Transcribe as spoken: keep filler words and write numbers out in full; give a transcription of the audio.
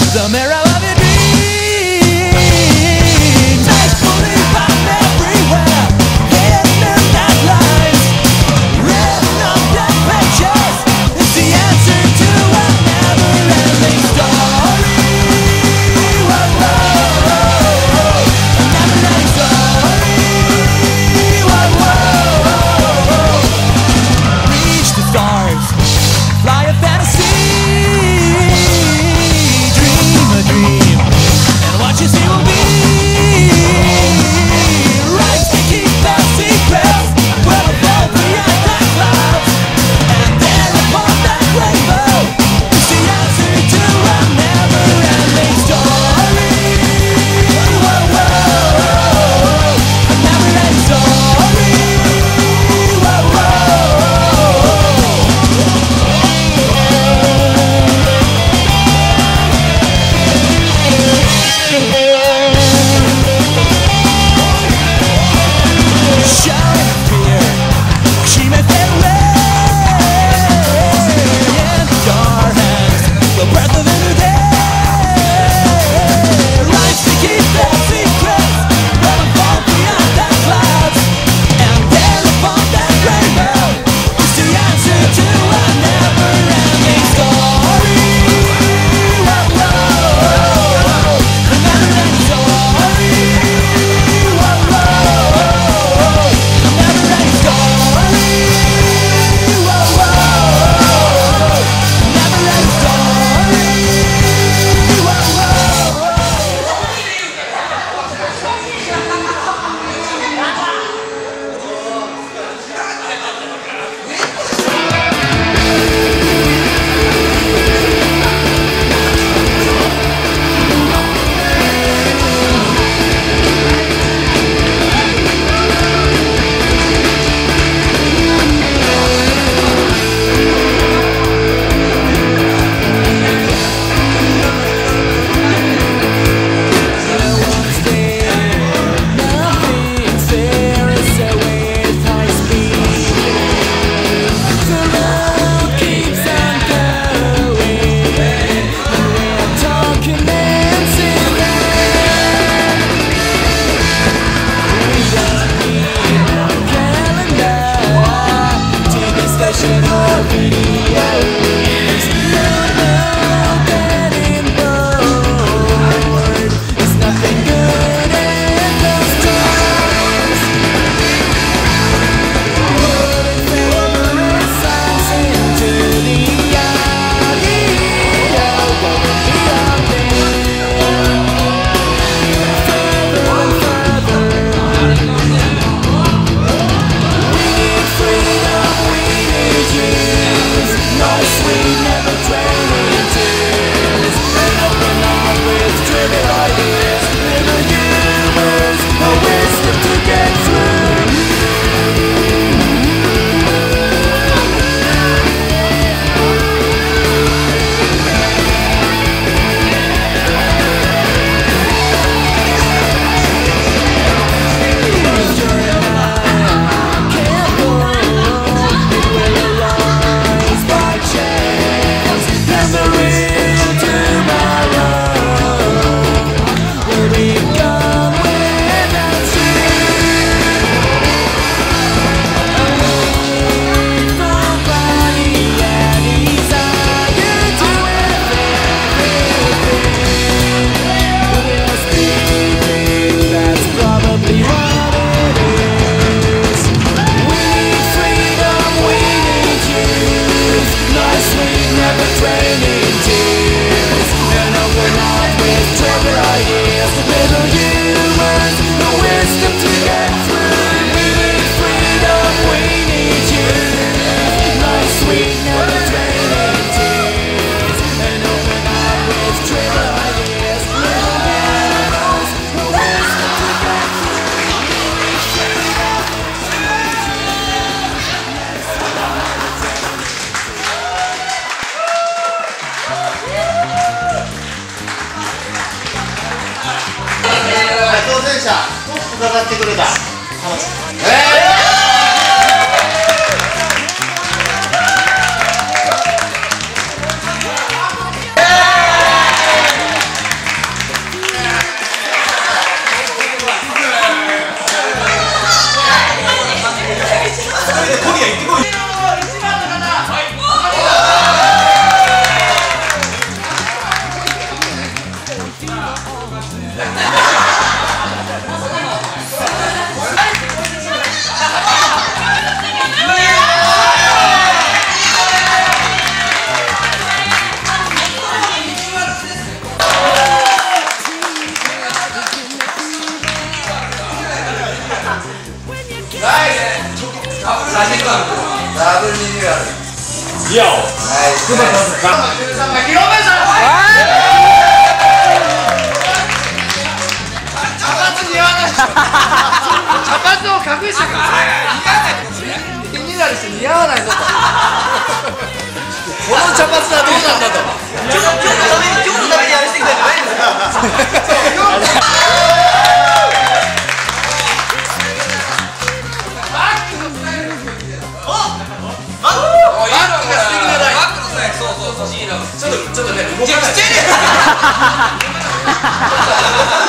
the mirror of your dreams. Thankfully found everywhere, hidden in that lies. Written on dead pictures is the answer to a never-ending story. Whoa, whoa, whoa, a never-ending story. Whoa, whoa, whoa. Reach the stars, fly a fantasy. Dream a dream, and what you see will be. Rise to keep their secrets, will fall beyond the clouds. And there upon that rainbow is the answer to a never-ending story. Whoa, whoa, whoa, a never-ending story. Whoa, whoa. Shouting fear, she may fade away in your hands, the breath of a new day. Rise to keep their secrets, let them fall beyond the clouds. And there upon that rainbow is the answer to a never-ending story. Whoa, whoa, whoa, a never-ending story. Whoa, whoa, whoa, a never-ending story. Whoa, whoa, whoa, a never-ending story. Whoa, whoa, whoa. 伺ってくれた。えーダブルリニューアル。 いや、 はい。じゅうさんばい広めさん。茶髪似合わない。茶髪を隠してください。気になる人似合わないぞと。この茶髪はどうなんだと。今日のために今日のためにやらせてきたんじゃないんですか。ちょっとちょっとね動かない。